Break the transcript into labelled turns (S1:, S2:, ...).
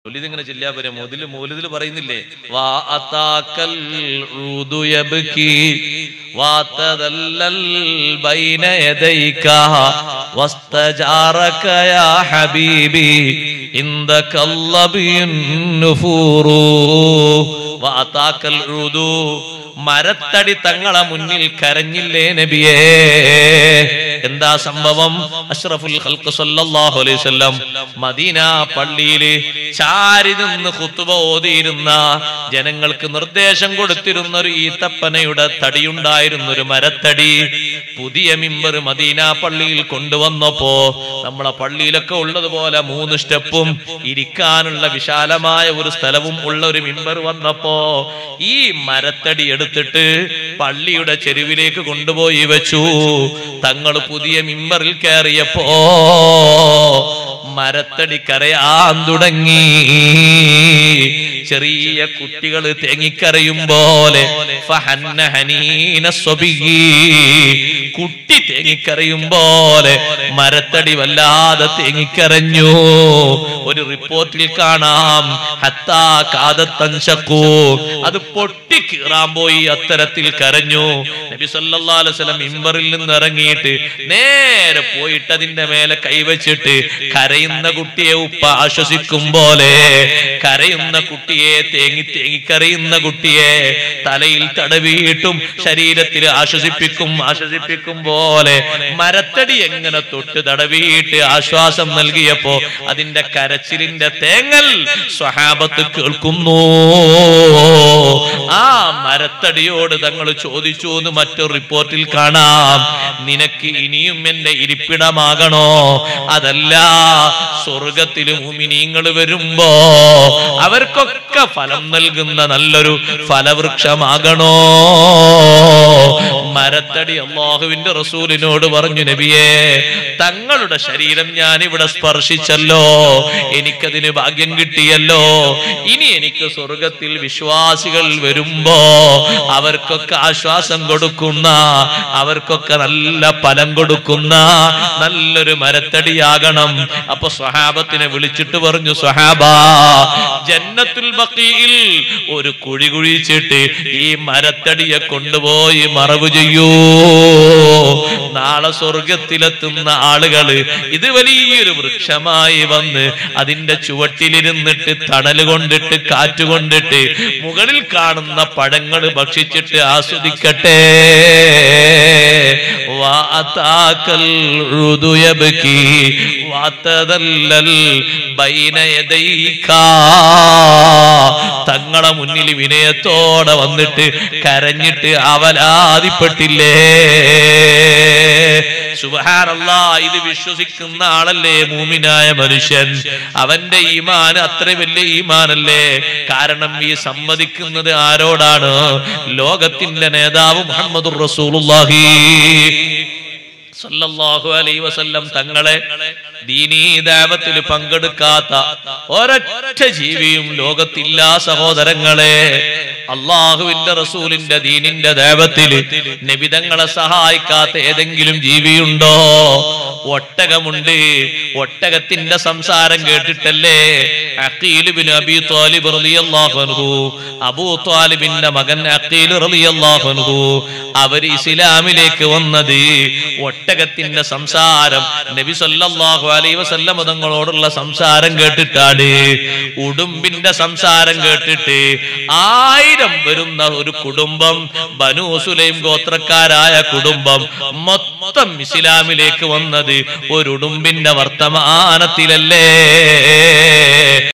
S1: ഇങ്ങനെ ചെല്ലാ പോരെ. മൗലിദിൽ പറയുന്നില്ലേ, വാ അതാക്കൽ ഊദു യബ്കി വാതദല്ലൽ ബൈന യദൈക വസ്തജാറക യാ ഹബീബി ഇൻദകല്ലബിൻ നുഫൂറു. വാ അതാക്കൽ ഊദു, മരത്തടി തങ്ങളെ മുന്നിൽ കരഞ്ഞില്ലേ നബിയേ? എന്താ സംഭവം? അഷ്റഫുൽ ഖൽഖ് സല്ലല്ലാഹു അലൈഹി വസല്ലം മദീന പള്ളിയിൽ ചാരി നിന്ന് ഖുത്ബ ഓതിയിരുന്ന ജനങ്ങൾക്ക് നിർദ്ദേശം കൊടുത്തിരുന്ന ഒരു ഈത്തപ്പനയുടെ തടിയുണ്ടായിരുന്ന ഒരു മരത്തടി പുതിയ മിമ്പർ മദീന പള്ളിയിൽ കൊണ്ടുവന്നപ്പോ നമ്മളെ പള്ളിയിലൊക്കെ ഉള്ളതുപോലെ 3 സ്റ്റെപ്പും ഇരിക്കാനുള്ള വിശാലമായ ഒരു സ്ഥലവും ഉള്ള ഒരു മിമ്പർ വന്നപ്പോ ഈ മരത്തടി എടുത്തിട്ട് പള്ളിയുടെ ചെരുവിലേക്ക് കൊണ്ടുപോയി വെച്ചു. തങ്ങൾ പുതിയ മിമ്പറിൽ കയറിയപ്പോ മരത്തടി കരയാൻ തുടങ്ങി. ചെറിയ കുട്ടികൾ തേങ്ങിക്കരയും പോലെ കുട്ടി തേങ്ങിക്കരയും പോലെ മരത്തടി വല്ലാതെ തേങ്ങിക്കരഞ്ഞു. ഒരു റിപ്പോർട്ടിൽ കാണാം, ഹത്താ കാദത്തൻശഖൂ, അത് പൊട്ടിക്കീറാൻ പോയി, അത്തരത്തിൽ കരഞ്ഞു. നബി സല്ലല്ലാഹു അലൈഹി വസല്ലം മിമ്പറിൽ നിന്ന് ഇറങ്ങിയിട്ട് നേരെ പോയിട്ട് അതിന്റെ മേലെ കൈവച്ചിട്ട് കരയുന്ന കുട്ടിയെ ഉപ്പ ആശ്വസിക്കും പോലെ, കരയുന്ന കുട്ടിയെ തേങ്ങിക്കരയുന്ന കുട്ടിയെ തലയിൽ തടവിയിട്ടും ശരീരത്തിൽ ആശ്വസിപ്പിക്കും പോലെ മരത്തടി എങ്ങനെ തൊട്ട് തടവിയിട്ട് ആശ്വാസം നൽകിയപ്പോ അതിന്റെ കരച്ചിലിന്റെ തേങ്ങൽ സ്വഹാബത്ത് കേൾക്കുന്നു. ആ മരത്തടിയോട് തങ്ങൾ ചോദിച്ചു എന്ന് മറ്റൊരു റിപ്പോർട്ടിൽ കാണാം, നിനക്ക് ഇനിയും എന്റെ ഇരിപ്പിടമാകണോ? അതല്ല, സ്വർഗത്തിലും മുഅ്മിനീങ്ങൾ വരുമ്പോ അവർക്കൊക്കെ ഫലം നൽകുന്ന നല്ലൊരു ഫലവൃക്ഷമാകണോ? മരത്തടി അല്ലാഹുവിന്റെ റസൂലിനോട് പറഞ്ഞു, നബിയേ, തങ്ങളുടെ ശരീരം ഞാൻ ഇവിടെ സ്പർശിച്ചല്ലോ, എനിക്കതിന് ഭാഗ്യം കിട്ടിയല്ലോ. ഇനി എനിക്ക് സ്വർഗത്തിൽ വിശ്വാസികൾ വരുമ്പോ അവർക്കൊക്കെ ആശ്വാസം കൊടുക്കുന്ന, അവർക്കൊക്കെ നല്ല ഫലം കൊടുക്കുന്ന നല്ലൊരു മരത്തടിയാകണം. അപ്പൊ സ്വഹാബത്തിനെ വിളിച്ചിട്ട് പറഞ്ഞു, സ്വഹാബാ, ജന്നത്തുൽ ബഖീയിൽ ഒരു കുഴി കുഴിച്ചിട്ട് ഈ മരത്തടിയെ കൊണ്ടുപോയി മറവ് ചെയ്യൂ. നാളെ സ്വർഗത്തിലെത്തുന്ന ആളുകള് ഇത് വലിയൊരു വൃക്ഷമായി വന്ന് അതിന്റെ ചുവട്ടിലിരുന്നിട്ട് തണല് കൊണ്ടിട്ട് കാറ്റുകൊണ്ടിട്ട് മുകളിൽ കാണുന്ന പഴങ്ങൾ ഭക്ഷിച്ചിട്ട് ആസ്വദിക്കട്ടെ. വാതാക്കൽ ഊദു യബ്കി വാതദല്ലൽ ബൈന യദൈക, തങ്ങളെ മുന്നിൽ വിനയത്തോടെ വന്നിട്ട് കരഞ്ഞിട്ട് അവലാതിപ്പെട്ടില്ലേ? സുബ്ഹാനല്ലാഹ്, ഇത് വിശ്വസിക്കുന്ന ആളല്ലേ മൂമിനായ മനുഷ്യൻ? അവന്റെ ഈമാൻ അത്ര വലിയ ഈമാനല്ലേ? കാരണം ഈ സമ്മതിക്കുന്നത് ആരോടാണ്? ലോകത്തിന്റെ നേതാവ് മുഹമ്മദുർ റസൂലുള്ളാഹി സല്ലല്ലാഹു അലൈഹി വസല്ലം തങ്ങളെ ദീനീ ദഅവത്തിൽ പങ്കെടുക്കാത്ത ഒരൊറ്റ ജീവിയും ലോകത്തില്ല സഹോദരങ്ങളെ. അല്ലാഹുവിന്റെ റസൂലിന്റെ ദീനിന്റെ ദഅവത്തിൽ നബിതങ്ങളെ സഹായിക്കാത്ത ഏതെങ്കിലും ജീവിയുണ്ടോ? ഒട്ടകമുണ്ട്. ഒട്ടകത്തിന്റെ സംസാരം കേട്ടിട്ടല്ലേ അഖീൽ ഇബ്നു അബീ ത്വാലിബ് റളിയല്ലാഹു അൻഹു, അബൂ ത്വാലിബിന്റെ മകൻ അഖീൽ റളിയല്ലാഹു അൻഹു, അവർ ഇസ്ലാമിലേക്ക് വന്നത് ഒട്ടകത്തിന്റെ സംസാരം, നബി സല്ലല്ലാഹു അലൈഹി വസല്ലം തങ്ങളോടുള്ള സംസാരം കേട്ടിട്ടാണ്. ഉടുമ്പിന്റെ സംസാരം കേട്ടിട്ട് 1000 വരുന്ന ഒരു കുടുംബം, ബനൂ സുലൈം ഗോത്രക്കാരായ കുടുംബം മൊത്തം ഇസ്ലാമിലേക്ക് വന്നത് ഒരു ഉടുമ്പിന്റെ വർത്തമാനത്തിലല്ലേ?